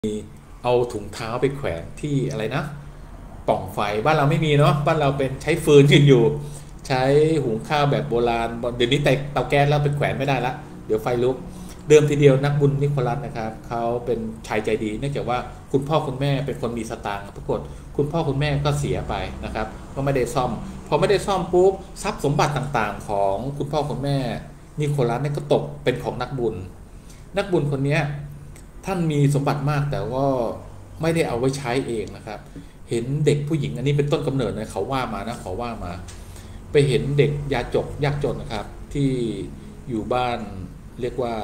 เอาถุงเท้าไปแขวนที่อะไรนะปล่องไฟบ้านเราไม่มีเนาะบ้านเราเป็นใช้ฟืนกันอยู่ใช้หุงข้าวแบบโบราณเดี๋ยวนี้แต่เตาแก๊สแล้วไปแขวนไม่ได้ละเดี๋ยวไฟลุกเดิมทีเดียวนักบุญนิโคลัสนะครับเขาเป็นชายใจดีเนื่องจากว่าคุณพ่อคุณแม่เป็นคนมีสตางค์ปรากฏคุณพ่อคุณแม่ก็เสียไปนะครับก็ไม่ได้ซ่อมพอไม่ได้ซ่อมปุ๊บทรัพย์สมบัติต่างๆของคุณพ่อคุณแม่นิโคลัสเนี่ยก็ตกเป็นของนักบุญคนนี้ท่านมีสมบัติมากแต่ว่าไม่ได้เอาไว้ใช้เองนะครับเห็นเด็กผู้หญิงอันนี้เป็นต้นกำเนิดนะเขาว่ามานะขอว่ามาไปเห็นเด็กยากจนนะครับที่อยู่บ้านเรียกว่า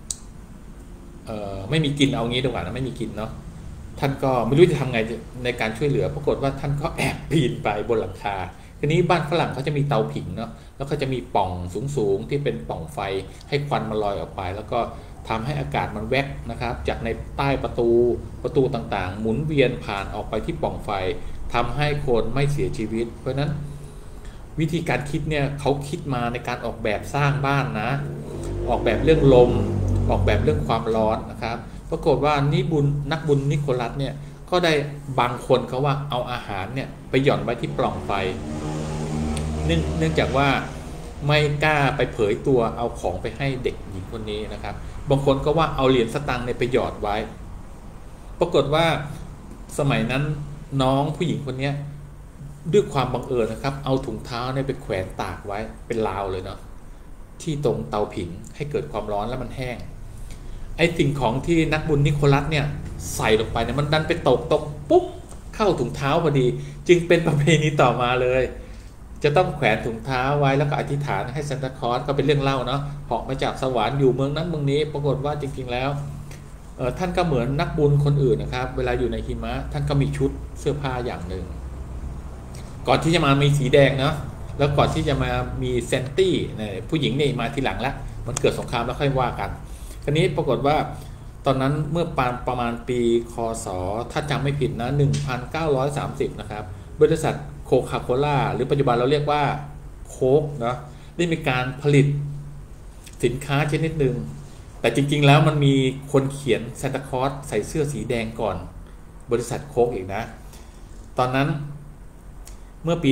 ไม่มีกินเอางี้ดีกว่านะไม่มีกินเนาะท่านก็ไม่รู้จะทำไงในการช่วยเหลือปรากฏว่าท่านก็แอบปีนไปบนหลังคาทีนี้บ้านฝรั่งเขาจะมีเตาผิงเนาะแล้วก็จะมีปล่องสูงที่เป็นปล่องไฟให้ควันมันลอยออกไปแล้วก็ทำให้อากาศมันแวกนะครับจากในใต้ประตูต่างๆหมุนเวียนผ่านออกไปที่ปล่องไฟทำให้คนไม่เสียชีวิตเพราะนั้นวิธีการคิดเนี่ยเขาคิดมาในการออกแบบสร้างบ้านนะออกแบบเรื่องลมออกแบบเรื่องความร้อนนะครับปรากฏว่านักบุญนิโคลัสเนี่ยก็ได้บางคนเขาว่าเอาอาหารเนี่ยไปหย่อนไว้ที่ปล่องไฟเนื่องจากว่าไม่กล้าไปเผยตัวเอาของไปให้เด็กหญิงคนนี้นะครับบางคนก็ว่าเอาเหรียญสตางค์เนี่ยไปหยอดไว้ปรากฏว่าสมัยนั้นน้องผู้หญิงคนนี้ด้วยความบังเอิญนะครับเอาถุงเท้าเนี่ยไปแขวนตากไว้เป็นราวเลยเนาะที่ตรงเตาผิงให้เกิดความร้อนแล้วมันแห้งไอ้สิ่งของที่นักบุญนิโคลัสเนี่ยใส่ลงไปเนี่ยมันดันไปตกปุ๊บเข้าถุงเท้าพอดีจึงเป็นประเพณีต่อมาเลยจะต้องแขวนถุงเท้าไว้แล้วก็อธิษฐานให้ซานตาคลอสก็เป็นเรื่องเล่าเนาะเหาะมาจากสวรรค์อยู่เมืองนั้นเมืองนี้ปรากฏว่าจริงๆแล้วท่านก็เหมือนนักบุญคนอื่นนะครับเวลาอยู่ในหิมะท่านก็มีชุดเสื้อผ้าอย่างหนึ่งก่อนที่จะมามีสีแดงเนาะแล้วก่อนที่จะมามีเซนตี้ผู้หญิงนี่มาทีหลังละมันเกิดสงครามแล้วค่อยว่ากันคราวนี้ปรากฏว่าตอนนั้นเมื่อประมาณปีคศถ้าจำไม่ผิดนะ1930นะครับบริษัทโคคาโคล่าหรือปัจจุบันเราเรียกว่าโค้กเนาะได้มีการผลิตสินค้าชนิดหนึ่งแต่จริงๆแล้วมันมีคนเขียนซานตาคลอสใส่เสื้อสีแดงก่อนบริษัทโค้กอีกนะตอนนั้นเมื่อปี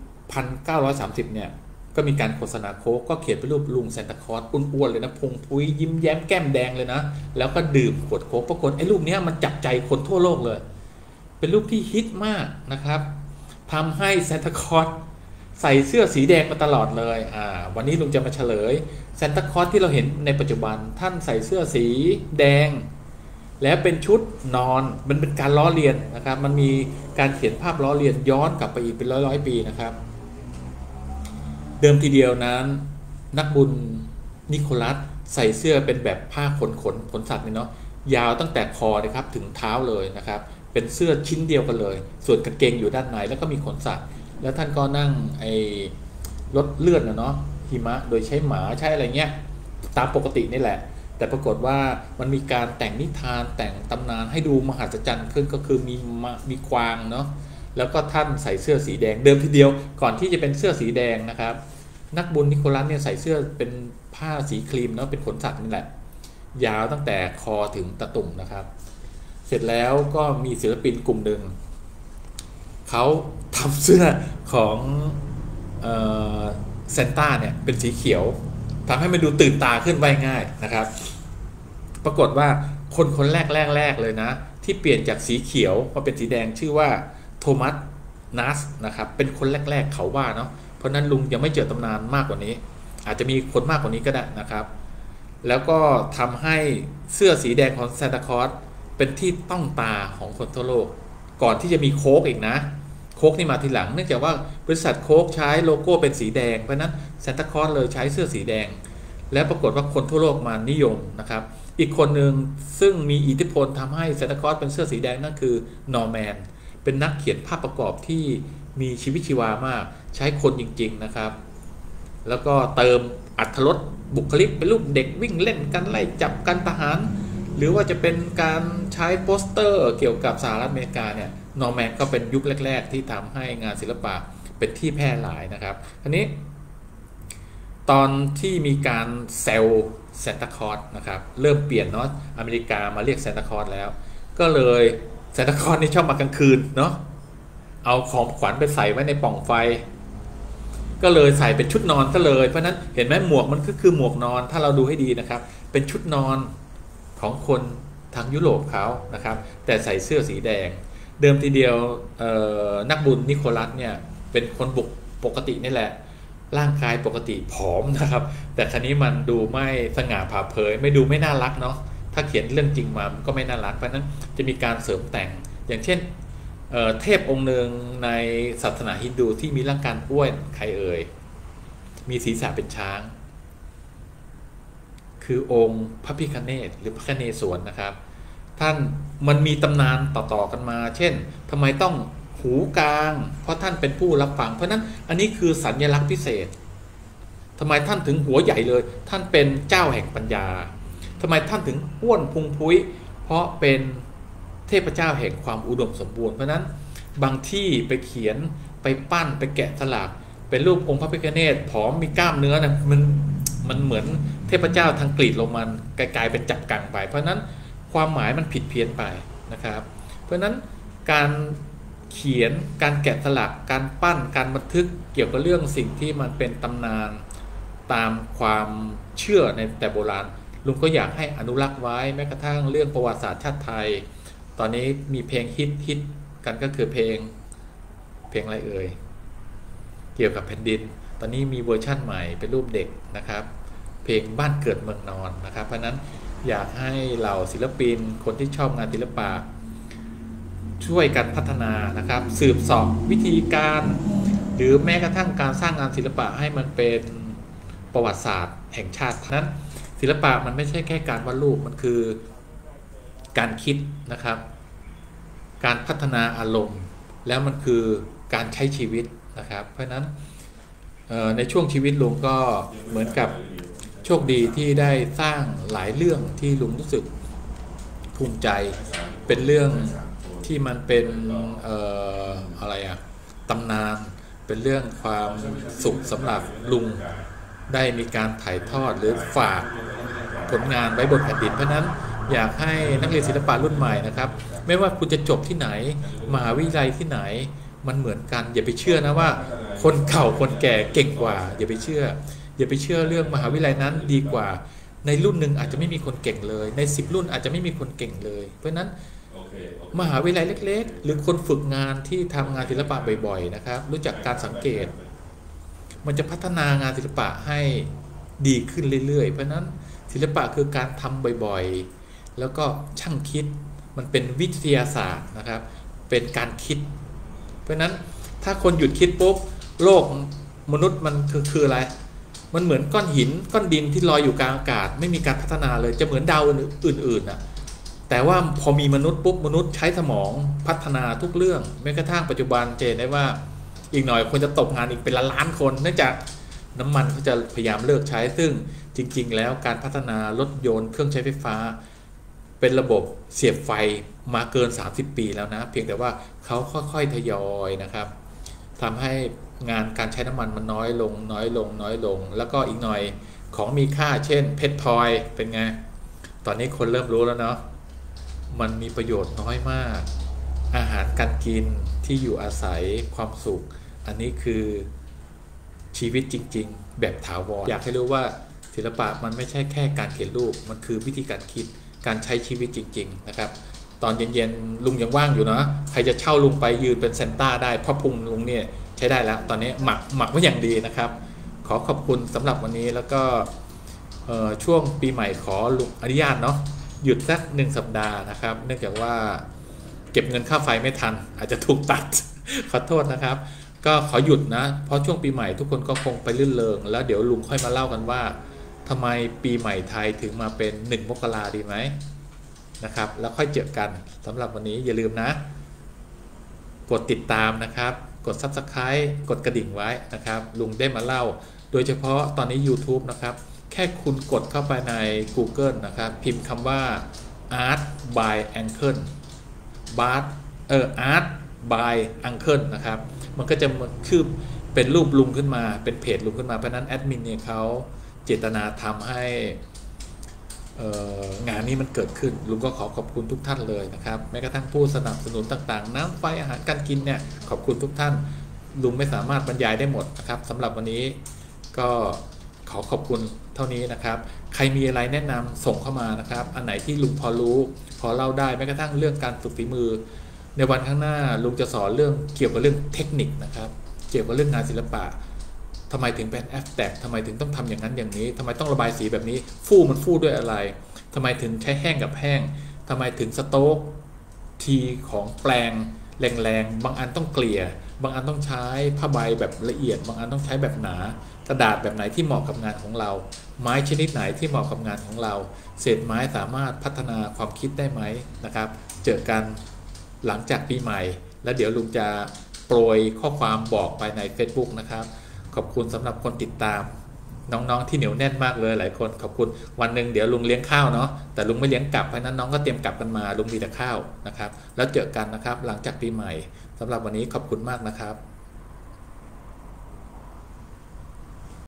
1930เนี่ยก็มีการโฆษณาโค้กก็เขียนเป็นรูปลุงซานตาคลอสอ้วนๆเลยนะพุงพุ้ยยิ้มแย้มแก้มแดงเลยนะแล้วก็ดื่มขวดโค้กปรากฏไอ้รูปนี้มันจับใจคนทั่วโลกเลยเป็นรูปที่ฮิตมากนะครับทำให้ซานตาคลอสใส่เสื้อสีแดงมาตลอดเลยวันนี้ลุงจะมาเฉลยซานตาคลอสที่เราเห็นในปัจจุบันท่านใส่เสื้อสีแดงแล้วเป็นชุดนอนมันเป็นการล้อเลียนนะครับมันมีการเขียนภาพล้อเลียนย้อนกลับไปอีกเป็นร้อยปีนะครับเดิมทีเดียวนั้นนักบุญนิโคลัสใส่เสื้อเป็นแบบผ้าขนสัตว์เนี่ยเนาะยาวตั้งแต่คอนะครับถึงเท้าเลยนะครับเป็นเสื้อชิ้นเดียวกันเลยส่วนกางเกงอยู่ด้านในแล้วก็มีขนสัตว์แล้วท่านก็นั่งรถเลื่อนนะเนาะหิมะโดยใช้หมาใช้อะไรเงี้ยตามปกตินี่แหละแต่ปรากฏว่ามันมีการแต่งนิทานแต่งตำนานให้ดูมหัศจรรย์ขึ้นก็คือมีกวางเนาะแล้วก็ท่านใส่เสื้อสีแดงเดิมทีเดียวก่อนที่จะเป็นเสื้อสีแดงนะครับนักบุญนิโคลัสเนี่ยใส่เสื้อเป็นผ้าสีครีมเนาะเป็นขนสัตว์นี่แหละยาวตั้งแต่คอถึงตะตุ่มนะครับเสร็จแล้วก็มีศิลปินกลุ่มหนึ่งเขาทำเสื้อของเซนต้าเนี่ยเป็นสีเขียวทำให้มันดูตื่นตาขึ้นไวง่ายนะครับปรากฏว่าคนแรกเลยนะที่เปลี่ยนจากสีเขียวมาเป็นสีแดงชื่อว่าโทมัสนัสนะครับเป็นคนแรกเขาว่าเนาะเพราะนั้นลุงยังไม่เจอตำนานมากกว่านี้อาจจะมีคนมากกว่านี้ก็ได้นะครับแล้วก็ทำให้เสื้อสีแดงของซานตาคลอสเป็นที่ต้องตาของคนทั่วโลกก่อนที่จะมีโค้กอีกนะโค้กนี่มาทีหลังเนื่องจากว่าบริษัทโค้กใช้โลโก้เป็นสีแดงเพราะนั้นซานตาคลอสเลยใช้เสื้อสีแดงแล้วปรากฏว่าคนทั่วโลกมานิยมนะครับอีกคนหนึ่งซึ่งมีอิทธิพลทำให้ซานตาคลอสเป็นเสื้อสีแดงนั่นคือนอร์แมนเป็นนักเขียนภาพประกอบที่มีชีวิตชีวามากใช้คนจริงๆนะครับแล้วก็เติมอรรถรสบุคลิกเป็นรูปเด็กวิ่งเล่นกันไล่จับกันทหารหรือว่าจะเป็นการใช้โปสเตอร์เกี่ยวกับสหรัฐอเมริกาเนี่ยนอร์แมนก็เป็นยุคแรกๆที่ทำให้งานศิลปะเป็นที่แพร่หลายนะครับทีนี้ตอนที่มีการแซวซานตาคลอสนะครับเริ่มเปลี่ยนเนาะอเมริกามาเรียกซานตาคลอสแล้วก็เลยซานตาคลอสนี่ชอบมากลางคืนเนาะเอาของขวัญไปใส่ไว้ในปล่องไฟก็เลยใส่เป็นชุดนอนซะเลยเพราะนั้นเห็นไหมหมวกมันก็คือหมวกนอนถ้าเราดูให้ดีนะครับเป็นชุดนอนของคนทางยุโรปเขานะครับแต่ใส่เสื้อสีแดงเดิมทีเดียวนักบุญนิโคลัสเนี่ยเป็นคนปกตินี่แหละร่างกายปกติผอมนะครับแต่ครั้นี้มันดูไม่สง่าผ่าเผยไม่ดูไม่น่ารักเนาะถ้าเขียนเรื่องจริงมามันก็ไม่น่ารักเพราะนั้นจะมีการเสริมแต่งอย่างเช่นเทพองค์หนึ่งในศาสนาฮินดูที่มีร่างกายอ้วนใครเอ่ยมีศีรษะเป็นช้างคือองค์พระพิฆเนศหรือพระคเนศวรนะครับท่านมันมีตำนานต่อๆกันมาเช่นทำไมต้องหูกลางเพราะท่านเป็นผู้รับฟังเพราะนั้นอันนี้คือสัญลักษณ์พิเศษทำไมท่านถึงหัวใหญ่เลยท่านเป็นเจ้าแห่งปัญญาทำไมท่านถึงอ้วนพุงพุ้ยเพราะเป็นเทพเจ้าแห่งความอุดมสมบูรณ์เพราะนั้นบางที่ไปเขียนไปปั้นไปแกะสลักเป็นรูปองค์พระพิฆเนศผอมมีกล้ามเนื้อนะมันเหมือนเทพเจ้าทางกรีกโรมันกลายเป็นจับกังไปเพราะนั้นความหมายมันผิดเพี้ยนไปนะครับเพราะนั้นการเขียนการแกะสลักการปั้นการบันทึกเกี่ยวกับเรื่องสิ่งที่มันเป็นตำนานตามความเชื่อในแต่โบราณลุงก็อยากให้อนุรักษ์ไว้แม้กระทั่งเรื่องประวัติศาสตร์ชาติไทยตอนนี้มีเพลงฮิตกันก็คือเพลงอะไรเอ่ยเกี่ยวกับแผ่นดินตอนนี้มีเวอร์ชั่นใหม่เป็นรูปเด็กนะครับเพลงบ้านเกิดเมืองนอนนะครับเพราะนั้นอยากให้เหล่าศิลปินคนที่ชอบงานศิลปะช่วยกันพัฒนานะครับสืบเสอบวิธีการหรือแม้กระทั่งการสร้างงานศิลปะให้มันเป็นประวัติศาสตร์แห่งชาตินั้นศิลปะมันไม่ใช่แค่การวาดรูปมันคือการคิดนะครับการพัฒนาอารมณ์แล้วมันคือการใช้ชีวิตนะครับเพราะฉะนั้นในช่วงชีวิตลุงก็เหมือนกับโชคดีที่ได้สร้างหลายเรื่องที่ลุงรู้สึกภูมิใจเป็นเรื่องที่มันเป็นอะไรอะตำนานเป็นเรื่องความสุขสำหรับลุงได้มีการถ่ายทอดหรือฝากผลงานไว้บนแผ่นดินเพราะนั้นอยากให้นักเรียนศิลปะรุ่นใหม่นะครับไม่ว่าคุณจะจบที่ไหนมหาวิทยาลัยที่ไหนมันเหมือนกันอย่าไปเชื่อนะว่าคนเก่าคนแก่เก่งกว่าอย่าไปเชื่อเรื่องมหาวิทยาลัยนั้นดีกว่าในรุ่นหนึ่งอาจจะไม่มีคนเก่งเลยใน10รุ่นอาจจะไม่มีคนเก่งเลยเพราะนั้นมหาวิทยาลัยเล็กๆหรือคนฝึกงานที่ทำงานศิลปะบ่อยๆนะครับรู้จักการสังเกตมันจะพัฒนางานศิลปะให้ดีขึ้นเรื่อยๆเพราะนั้นศิลปะคือการทำบ่อยๆแล้วก็ช่างคิดมันเป็นวิทยาศาสตร์นะครับเป็นการคิดเพราะนั้นถ้าคนหยุดคิดปุ๊บโลกมนุษย์มันคืออะไรมันเหมือนก้อนหินก้อนดินที่ลอยอยู่กลางอากาศไม่มีการพัฒนาเลยจะเหมือนดาวอื่นๆนะแต่ว่าพอมีมนุษย์ปุ๊บมนุษย์ใช้สมองพัฒนาทุกเรื่องแม้กระทั่งปัจจุบันเจนได้ว่าอีกหน่อยคนจะตกงานอีกเป็นล้านคนเนื่องจากน้ำมันเขาจะพยายามเลิกใช้ซึ่งจริงๆแล้วการพัฒนารถยนต์เครื่องใช้ไฟฟ้าเป็นระบบเสียบไฟมาเกิน30ปีแล้วนะเพียงแต่ว่าเขาค่อยๆทยอยนะครับทำให้งานการใช้น้ำมันมันน้อยลงแล้วก็อีกหน่อยของมีค่าเช่นเพชรพลอยเป็นไงตอนนี้คนเริ่มรู้แล้วเนาะมันมีประโยชน์น้อยมากอาหารการกินที่อยู่อาศัยความสุขอันนี้คือชีวิตจริงๆแบบถาวรอยากให้รู้ว่าศิลปะมันไม่ใช่แค่การเขียนรูปมันคือวิธีการคิดการใช้ชีวิตจริงๆนะครับตอนเย็นๆลุงยังว่างอยู่นะใครจะเช่าลุงไปยืนเป็นเซนต้าได้เพราะพุงลุงเนี่ยใช้ได้แล้วตอนนี้หมักไว้อย่างดีนะครับขอขอบคุณสำหรับวันนี้แล้วก็ช่วงปีใหม่ขอลุงอนุญาตเนาะหยุดสัก1 สัปดาห์นะครับเนื่องจากว่าเก็บเงินค่าไฟไม่ทันอาจจะถูกตัด ขอโทษนะครับก็ขอหยุดนะเพราะช่วงปีใหม่ทุกคนก็คงไปลื่นเริงแล้วเดี๋ยวลุงค่อยมาเล่ากันว่าทำไมปีใหม่ไทยถึงมาเป็น1 มกราดีไหมนะครับแล้วค่อยเจอกันสำหรับวันนี้อย่าลืมนะกดติดตามนะครับกด Subscribe กดกระดิ่งไว้นะครับลุงได้มาเล่าโดยเฉพาะตอนนี้ YouTube นะครับแค่คุณกดเข้าไปใน Google นะครับพิมพ์คำว่า Art by Uncle Art by Uncle นะครับมันก็จะคือเป็นรูปลุงขึ้นมาเป็นเพจลุงขึ้นมาเพราะนั้นแอดมินเนี่ยเขาเจตนาทำให้งานนี้มันเกิดขึ้นลุงก็ขอบคุณทุกท่านเลยนะครับแม้กระทั่งผู้สนับสนุนต่างๆน้ำไฟอาหารการกินเนี่ยขอบคุณทุกท่านลุงไม่สามารถบรรยายได้หมดนะครับสำหรับวันนี้ก็ขอบคุณเท่านี้นะครับใครมีอะไรแนะนำส่งเข้ามานะครับอันไหนที่ลุงพอรู้พอเล่าได้แม้กระทั่งเรื่องการฝึกฝีมือในวันข้างหน้าลุงจะสอนเรื่องเกี่ยวกับเรื่องเทคนิคนะครับเกี่ยวกับเรื่องงานศิลปะทำไมถึงเป็นแอฟแตกทำไมถึงต้องทำอย่างนั้นอย่างนี้ทำไมต้องระบายสีแบบนี้มันฟูด้วยอะไรทำไมถึงใช้แห้งกับแห้งทำไมถึงสโต๊กทีของแปลงแรงๆบางอันต้องเกลี่ยบางอันต้องใช้ผ้าใบแบบละเอียดบางอันต้องใช้แบบหนากระดาษแบบไหนที่เหมาะกับงานของเราไม้ชนิดไหนที่เหมาะกับงานของเราเศษไม้สามารถพัฒนาความคิดได้ไหมนะครับเจอกันหลังจากปีใหม่แล้วเดี๋ยวลุงจะโปรยข้อความบอกไปใน Facebook นะครับขอบคุณสำหรับคนติดตามน้องๆที่เหนียวแน่นมากเลยหลายคนขอบคุณวันหนึ่งเดี๋ยวลุงเลี้ยงข้าวเนาะแต่ลุงไม่เลี้ยงกลับเพราะนั้นน้องก็เตรียมกลับกันมาลุงมีแต่ข้าวนะครับแล้วเจอกันนะครับหลังจากปีใหม่สำหรับวันนี้ขอบคุณมากนะครับ